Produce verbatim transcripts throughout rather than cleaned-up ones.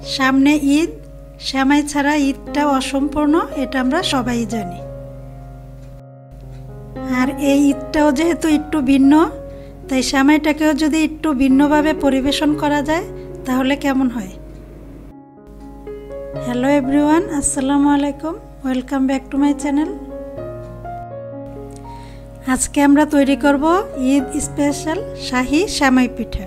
সামনে ঈদ, সেমাই ছাড়া ঈদটা অসম্পূর্ণ, এটা আমরা সবাই জানি। আর এই ঈদটাও যেহেতু একটু ভিন্ন, তাই সেমাইটাকেও যদি একটু ভিন্নভাবে পরিবেশন করা যায় তাহলে কেমন হয়। হ্যালো এভরিওয়ান, আসসালামু আলাইকুম, welcome back to my channel. আজকে আমরা তৈরি করব ঈদ স্পেশাল শাহী সেমাই পিঠা।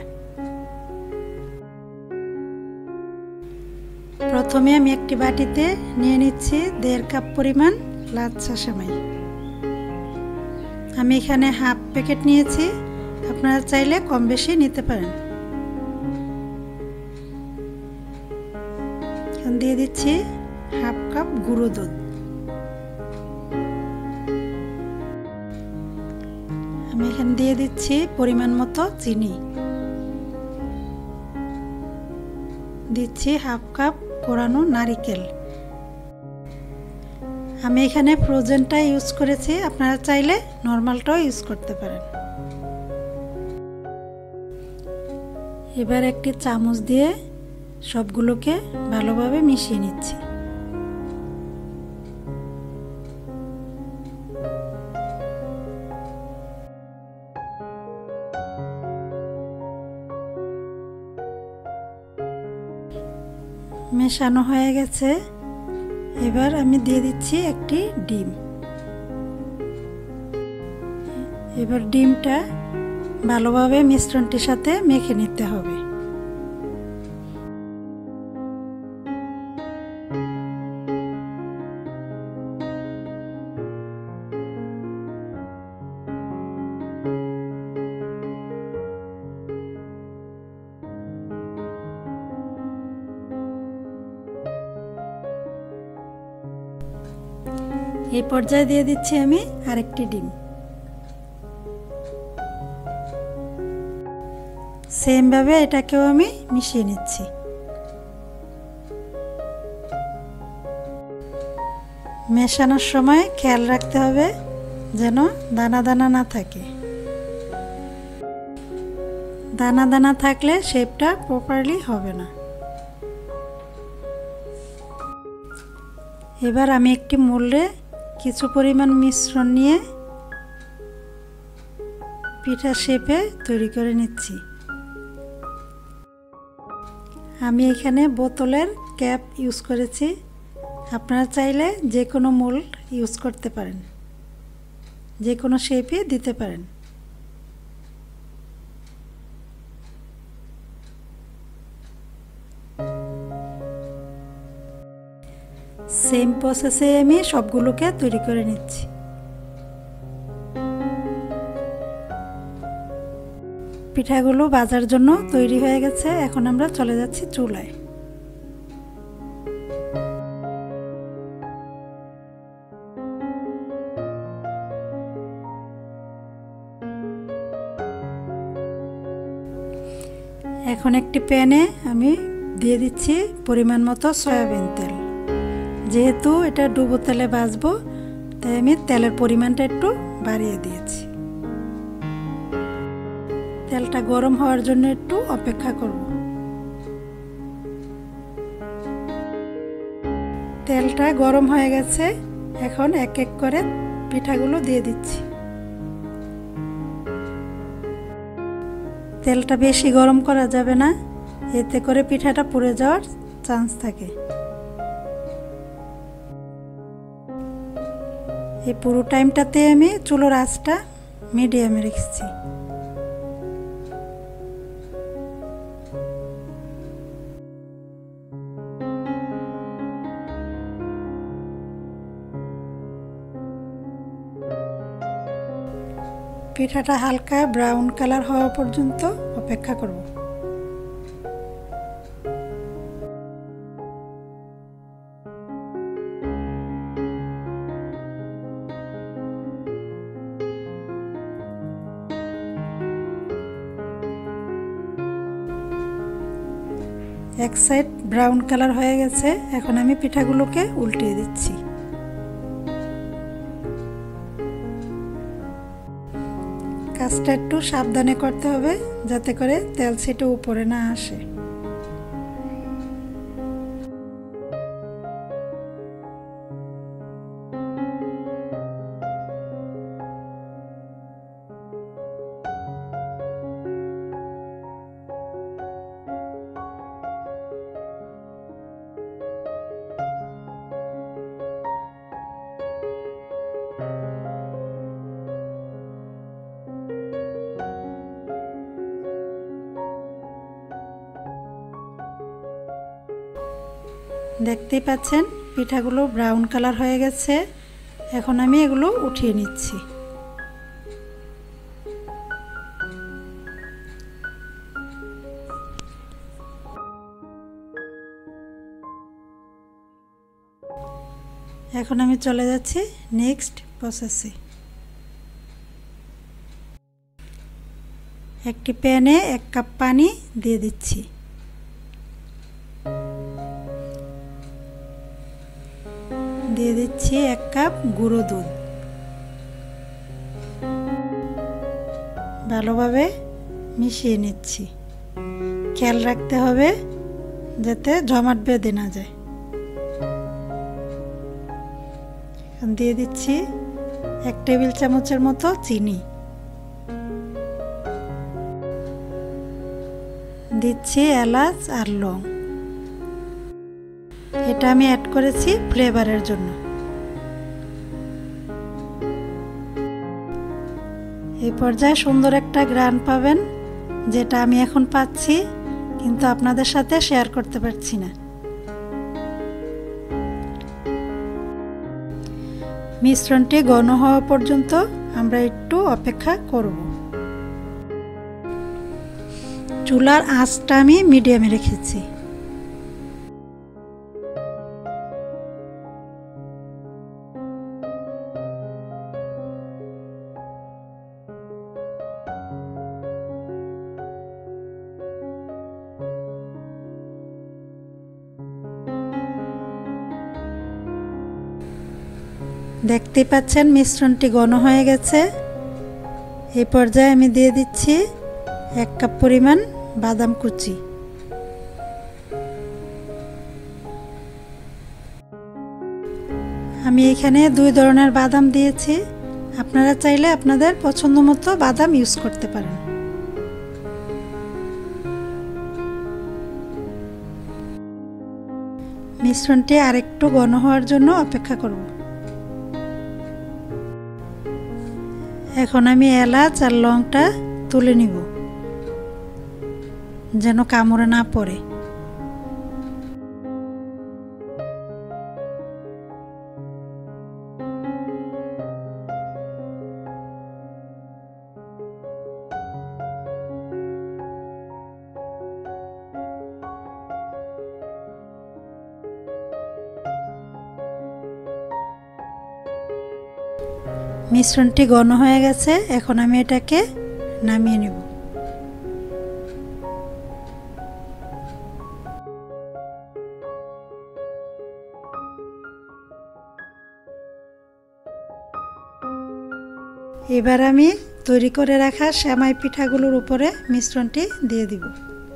প্রথমে আমি একটি বাটিতে নিয়ে নিচ্ছি দেড় কাপ পরিমাণ লাচ্ছা সেমাই। আমি এখানে হাফ প্যাকেট নিয়েছি, আপনারা চাইলে কম বেশি নিতে পারেন। এখন দিয়ে দিচ্ছি হাফ কাপ গুঁড়ো দুধ। আমি এখানে দিয়ে দিচ্ছি পরিমাণ মতো চিনি, দিচ্ছি হাফ কাপ কোরানো নারিকেল। আমি এখানে ফ্রোজেনটা ইউজ করেছি, আপনারা চাইলে নর্মালটাও ইউজ করতে পারেন। এবার একটি চামচ দিয়ে সবগুলোকে ভালোভাবে মিশিয়ে নিচ্ছি। মেশানো হয়ে গেছে, এবার আমি দিয়ে দিচ্ছি একটি ডিম। এবার ডিমটা ভালোভাবে মিশ্রণটির সাথে মেখে নিতে হবে। এই পর্যায়ে দিয়ে দিচ্ছি আমি আরেকটি ডিম। সেম ভাবে এটাকেও আমি মিশিয়ে নিচ্ছি। মেশানোর সময় খেয়াল রাখতে হবে যেন দানা দানা না থাকে। দানা দানা থাকলে শেপটা প্রপারলি হবে না। এবার আমি একটি মোল্ডে কিছু পরিমাণ মিশ্রণ নিয়ে পিঠা শেপে তৈরি করে নিচ্ছি। আমি এখানে বোতলের ক্যাপ ইউজ করেছি, আপনারা চাইলে যে কোনো মোল্ড ইউজ করতে পারেন, যে কোনো শেপে দিতে পারেন। সেম প্রসেসে আমি সবগুলোকে তৈরি করে নিচ্ছি। পিঠাগুলো ভাজার জন্য তৈরি হয়ে গেছে, এখন আমরা চলে যাচ্ছি চুলায়। এখন একটি প্যানে আমি দিয়ে দিচ্ছি পরিমাণ মতো সয়াবিন তেল। যেহেতু এটা ডুবো তেলে ভাজবো, তাই আমি তেলের পরিমাণটা একটু বাড়িয়ে দিয়েছি। তেলটা গরম হওয়ার জন্য একটু অপেক্ষা করব। তেলটা গরম হয়ে গেছে, এখন এক এক করে পিঠাগুলো দিয়ে দিচ্ছি। তেলটা বেশি গরম করা যাবে না, এতে করে পিঠাটা পুড়ে যাওয়ার চান্স থাকে। এই পুরো টাইমটাতে আমি চুলোর আঁচটা মিডিয়ামে রেখেছি। পিঠাটা হালকা ব্রাউন কালার হওয়া পর্যন্ত অপেক্ষা করব। এক সাইড ব্রাউন কালার হয়ে গেছে, এখন আমি পিঠাগুলোকে উল্টিয়ে দিচ্ছি। কাজটা একটু সাবধানে করতে হবে যাতে করে তেল ছিটে উপরে না আসে। দেখতেই পাচ্ছেন পিঠাগুলো ব্রাউন কালার হয়ে গেছে। এখন আমি এগুলো উঠিয়ে নিচ্ছি। এখন আমি চলে যাচ্ছি নেক্সট প্রসেসে। একটি প্যানে এক কাপ পানি দিয়ে দিচ্ছি। দিয়ে দিচ্ছি এক কাপ গুঁড়ো দুধ। ভালোভাবে মিশিয়ে নিচ্ছি। খেয়াল রাখতে হবে যাতে জমাট বেঁধে না যায়। দিয়ে দিচ্ছি এক টেবিল চামচের মতো চিনি। দিচ্ছি এলাচ আর লং। এটা আমি অ্যাড করেছি ফ্লেভারের জন্য। এই পর্যায়ে সুন্দর একটা ঘ্রাণ পাবেন, যেটা আমি এখন পাচ্ছি কিন্তু আপনাদের সাথে শেয়ার করতে পারছি না। মিশ্রণটি ঘন হওয়া পর্যন্ত আমরা একটু অপেক্ষা করব। চুলার আঁচটা আমি মিডিয়ামে রেখেছি। দেখতেই পাচ্ছেন মিশ্রণটি ঘন হয়ে গেছে। এই পর্যায়ে আমি দিয়ে দিচ্ছি এক কাপ পরিমাণ বাদাম কুচি। আমি এখানে দুই ধরনের বাদাম দিয়েছি, আপনারা চাইলে আপনাদের পছন্দ মতো বাদাম ইউজ করতে পারেন। মিশ্রণটি আরেকটু ঘন হওয়ার জন্য অপেক্ষা করব। এখন আমি এলাচ আর লংটা তুলে নিব যেন কামড়ে না পড়ে। মিশ্রণটি ঘন হয়ে গেছে, এখন আমি এটাকে নামিয়ে নেব। এবার আমি তৈরি করে রাখা সেমাই পিঠাগুলোর উপরে মিশ্রণটি দিয়ে দিব।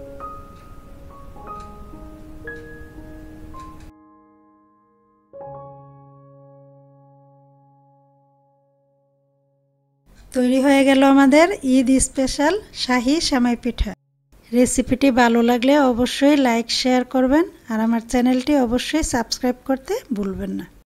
তৈরি হয়ে গেল আমাদের ঈদ স্পেশাল শাহী সেমাই পিঠা। রেসিপিটি ভালো লাগলে অবশ্যই লাইক শেয়ার করবেন আর আমার চ্যানেলটি অবশ্যই সাবস্ক্রাইব করতে ভুলবেন না।